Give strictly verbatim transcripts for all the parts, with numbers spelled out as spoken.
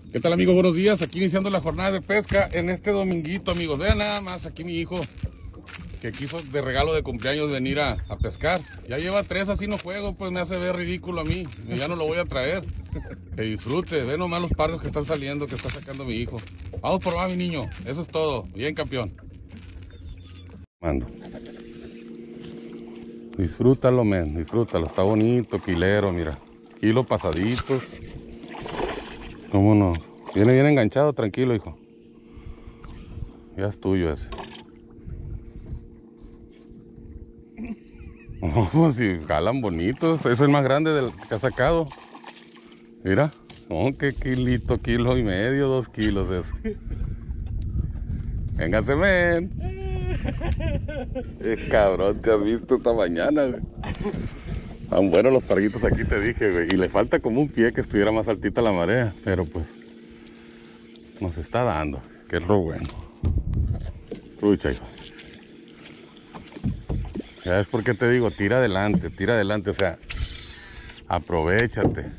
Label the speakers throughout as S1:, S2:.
S1: ¿Qué tal, amigos? Buenos días. Aquí iniciando la jornada de pesca en este dominguito, amigos. Vean nada más aquí mi hijo que quiso de regalo de cumpleaños venir a, a pescar. Ya lleva tres, así no juego, pues me hace ver ridículo a mí. Y ya no lo voy a traer. Que disfrute. Ve nomás los pargos que están saliendo, que está sacando mi hijo. Vamos por más, mi niño. Eso es todo. Bien, campeón. Mando. Disfrútalo, men. Disfrútalo. Está bonito, quilero, mira. Kilo pasaditos. ¿Cómo no? Viene bien enganchado, tranquilo, hijo. Ya es tuyo ese. Oh, si jalan bonitos. Es el más grande del que ha sacado. Mira. Oh, qué kilito, kilo y medio, dos kilos eso. Véngase, men. Eh, cabrón, te has visto esta mañana, güey. Tan buenos los parguitos aquí, te dije, güey. Y le falta como un pie que estuviera más altita la marea. Pero pues nos está dando, que es lo bueno. Trucha, hijo. Ya ves por qué te digo, tira adelante, tira adelante, o sea, aprovechate.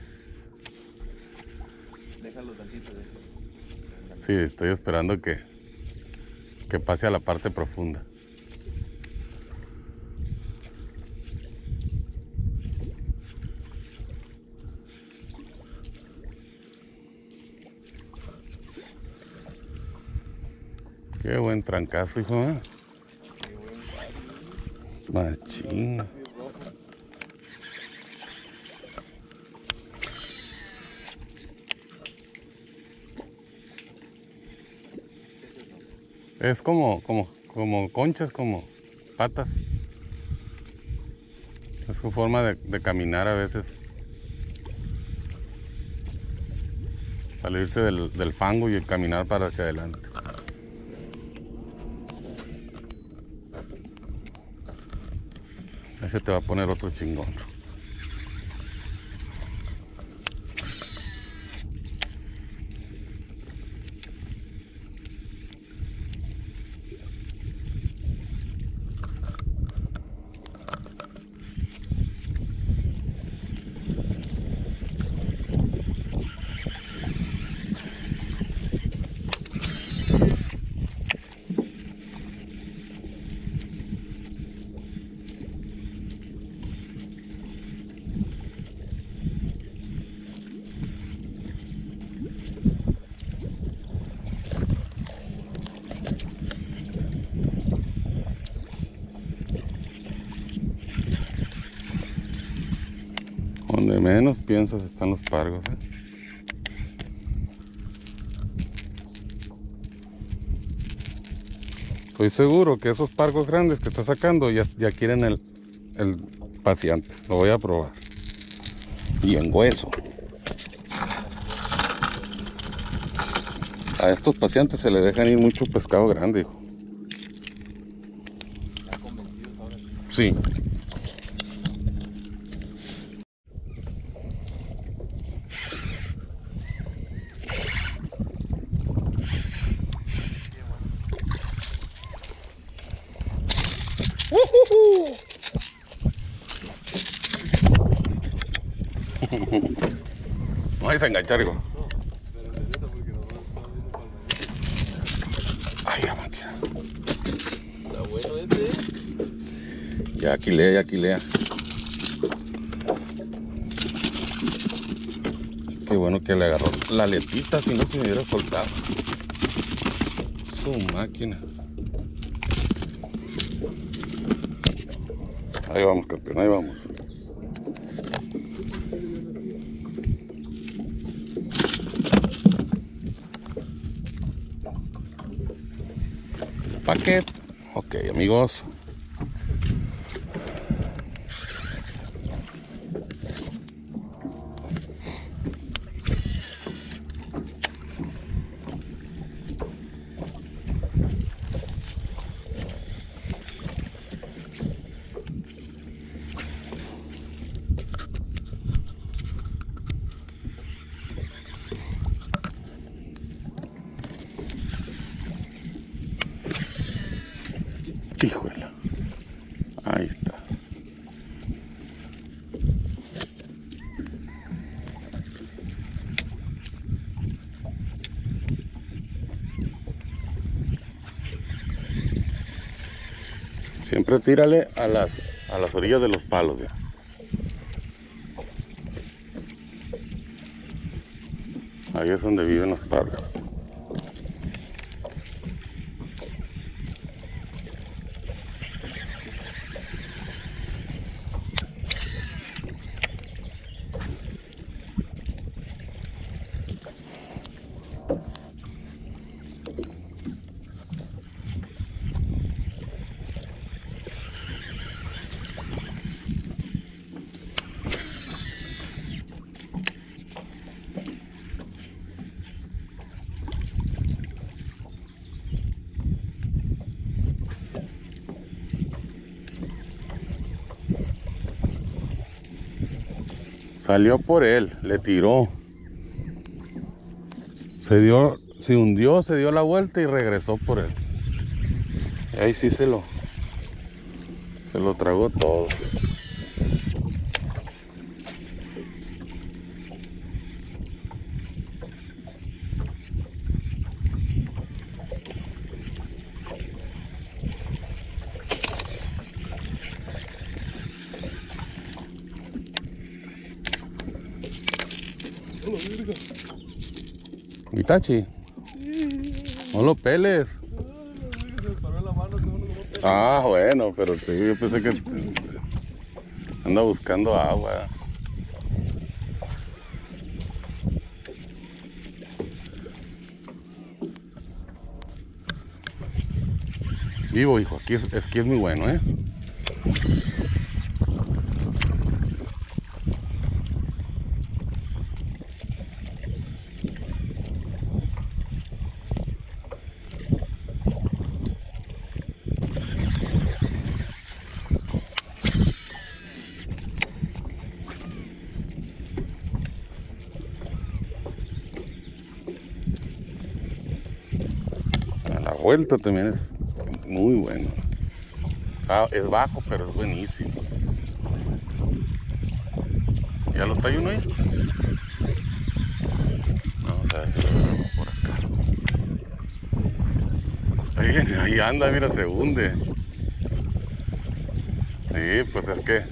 S2: Déjalo tantito, déjalo.
S1: Sí, estoy esperando que, que pase a la parte profunda. Qué buen trancazo, hijo, ¿eh? Machín. Es como, como, como conchas, como patas. Es su forma de, de caminar a veces. Salirse del, del fango y caminar para hacia adelante. Ese te va a poner otro chingón. Donde menos piensas están los pargos, ¿eh? Estoy seguro que esos pargos grandes que está sacando ya, ya quieren el, el paciente. Lo voy a probar. Y en hueso. A estos pacientes se les dejan ir mucho pescado grande, hijo.
S2: ¿Están convencidos ahora?
S1: Sí. ¡Uh-huh! No vais a enganchar, hijo.
S2: No, pero regresa porque nos vamos viendo palma.
S1: Ay, la máquina.
S2: Está bueno este.
S1: Ya quilea, ya quilea. Qué bueno que le agarró la aletita, si no se me hubiera soltado. Su máquina. Ahí vamos, campeón, ahí vamos. Paquet. Ok, amigos. Híjole. Ahí está. Siempre tírale a las, a las orillas de los palos, ya. Ahí es donde viven los palos. Salió por él, le tiró. Se dio, se hundió, se dio la vuelta y regresó por él. Y ahí sí se lo, se lo tragó todo. Itachi, no lo peles. Ah, bueno, pero sí, yo pensé que anda buscando agua. Vivo, hijo, aquí es, es que es muy bueno, ¿eh? La vuelta también es muy bueno. Ah, es bajo, pero es buenísimo. ¿Ya lo trae uno ahí? Vamos a ver si lo vemos por acá. Ahí, ahí anda, mira, se hunde. Sí, pues es que...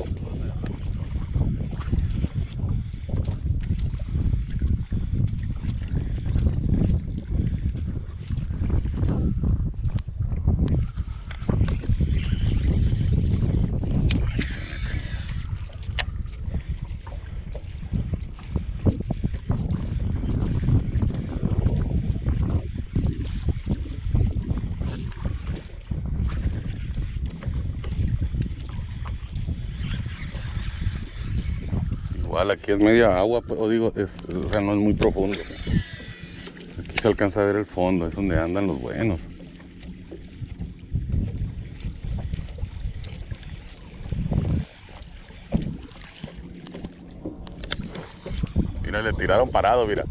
S1: Igual aquí es media agua, pues, o digo, es, o sea, no es muy profundo. Aquí se alcanza a ver el fondo, es donde andan los buenos. Mira, le tiraron parado, mira.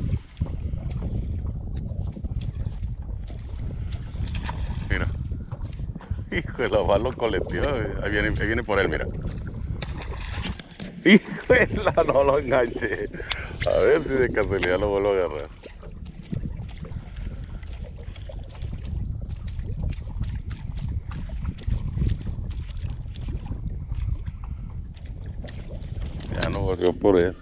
S1: Mira. Hijo de la bala lo coleteó. Ahí viene, ahí viene por él, mira. Hijo de la, no lo enganché. A ver si de casualidad lo vuelvo a agarrar. Ya no volvió por él.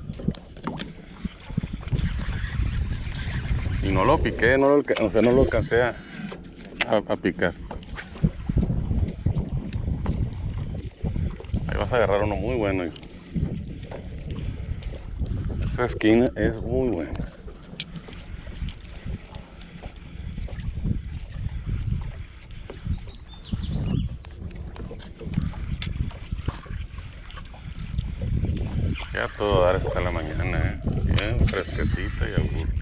S1: Y no lo piqué, no lo, o sea, no lo alcancé a, a, a picar. Ahí vas a agarrar uno muy bueno, hijo. Esa esquina es muy buena. Ya todo dar hasta la mañana, ¿eh? Bien fresquecita y a gusto.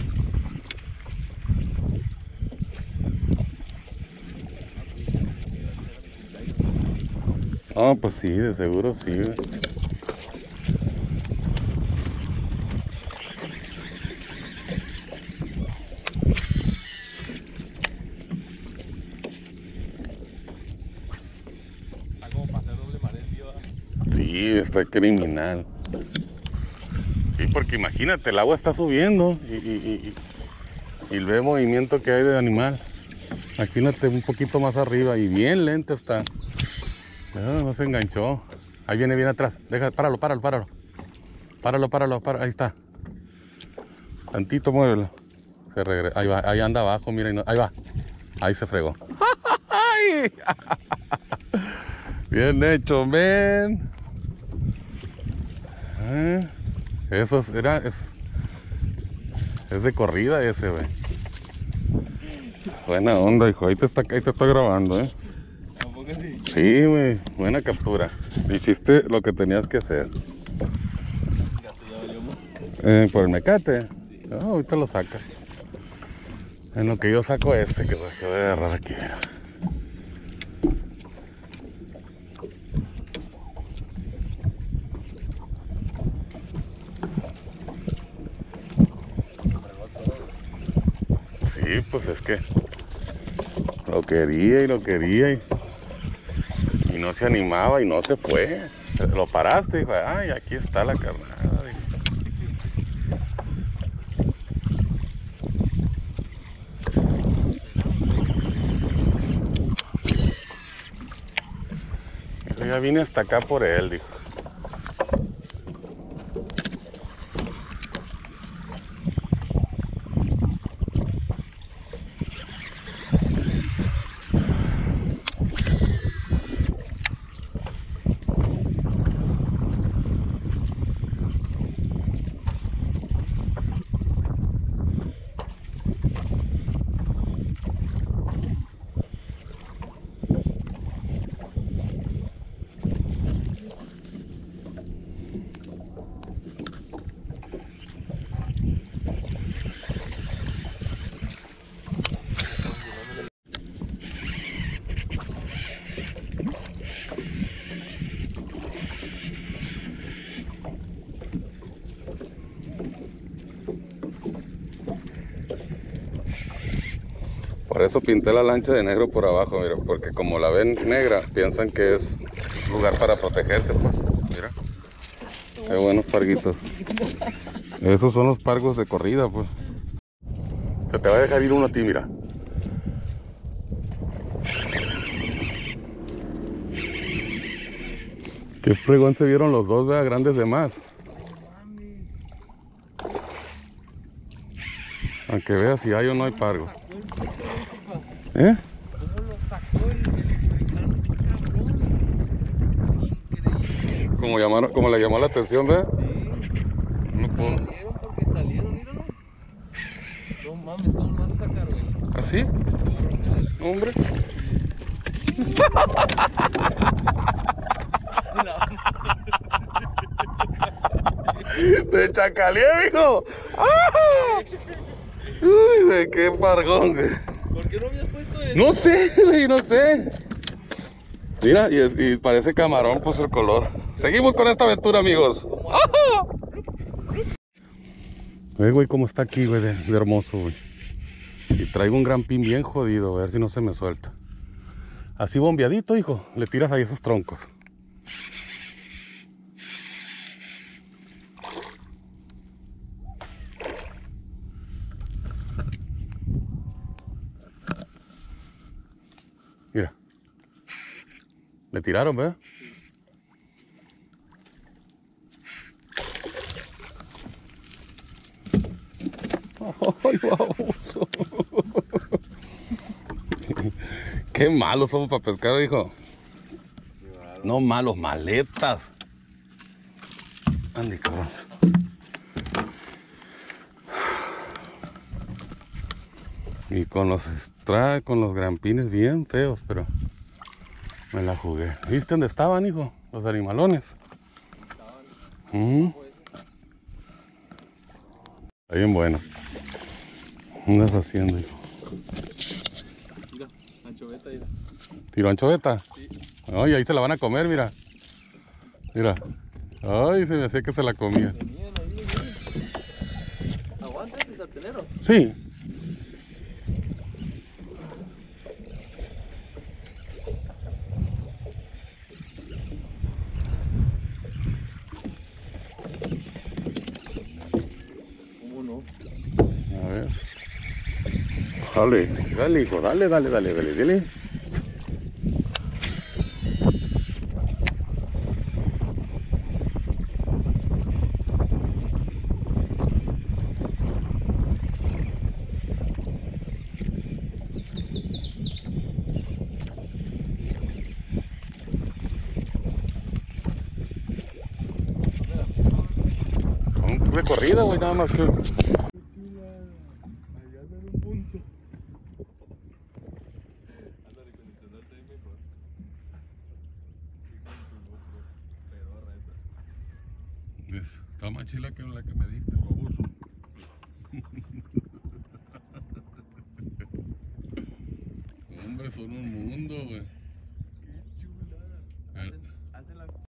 S1: No, pues sí, de seguro sí, güey. Sí, está criminal. Sí, porque imagínate, el agua está subiendo y, y, y, y ve el movimiento que hay de animal. Imagínate un poquito más arriba y bien lento está. No, no se enganchó. Ahí viene, viene atrás. Deja, páralo, páralo, páralo. Páralo, páralo, páralo. Ahí está. Tantito, muévelo. Se regresa. Ahí va, ahí anda abajo, mira. No, ahí va. Ahí se fregó. Bien hecho, men. ¿Eh? Eso era, es, es de corrida ese, güey. Buena onda, hijo. Ahí te está, ahí te está grabando, ¿eh?
S2: ¿Tampoco sí?
S1: Sí, güey. Buena captura. Hiciste lo que tenías que hacer.
S2: Gato ya valió más.
S1: Eh, por el mecate.
S2: Sí.
S1: Ah, ahorita lo sacas. En lo que yo saco este, que, que voy a agarrar aquí. Sí, pues es que lo quería y lo quería y, y no se animaba y no se fue. Lo paraste y dijo, ay, aquí está la carnada. Dijo, ya vine hasta acá por él, dijo. Por eso pinté la lancha de negro por abajo, mira, porque como la ven negra, piensan que es lugar para protegerse, pues, mira. Qué buenos parguitos. Esos son los pargos de corrida, pues. Se te va a dejar ir uno a ti, mira. Qué fregón se vieron los dos, ¿verdad? Grandes de más. Aunque veas si hay o no hay pargo. ¿Eh?
S2: ¿Cómo lo sacó el, el huracán, cabrón? Increíble.
S1: Como, llamaron, como le llamó la atención, ¿verdad?
S2: Sí.
S1: No puedo.
S2: Salieron porque salieron, míralo. No mames, ¿cómo lo vas a sacar, güey?
S1: ¿Así? Hombre. Te chacaleé, mijo. ¡Ah! Uy, güey, qué pargón, güey.
S2: ¿Por qué no habías puesto eso?
S1: No sé, güey, no sé. Mira, y, es- y parece camarón, pues el color. Seguimos con esta aventura, amigos. ¡Ah! Ve, güey, cómo está aquí, güey, de, de hermoso, güey. Y traigo un gran pin bien jodido, a ver si no se me suelta. Así bombeadito, hijo, le tiras ahí esos troncos. Mira. Le tiraron, ¿verdad? ¡Ay, baboso! Qué malos somos para pescar, hijo. No malos, maletas. Ande, cabrón. Y con los extra, con los grampines bien feos, pero me la jugué. ¿Viste dónde estaban, hijo? Los animalones. Uh-huh. Está bien bueno. ¿Qué andas haciendo, hijo?
S2: Mira, anchoveta, mira.
S1: ¿Tiro anchoveta?
S2: Sí.
S1: Ay, ahí se la van a comer, mira. Mira. Ay, se me hacía que se la comía.
S2: Venían ahí, venían. ¿Aguanta este sartenero?
S1: Sí.
S2: ¿Cómo no?
S1: A ver. Dale, dale, hijo, dale, dale, dale, dale, dale. recorrida, güey, nada más que.
S2: Qué chulada. Allá anda en un punto. Anda a recondicionarse ahí mejor. Y con tu GoPro. Pedorra esa.
S1: Está más chila que la que me diste, baboso. Hombre, son un mundo, güey.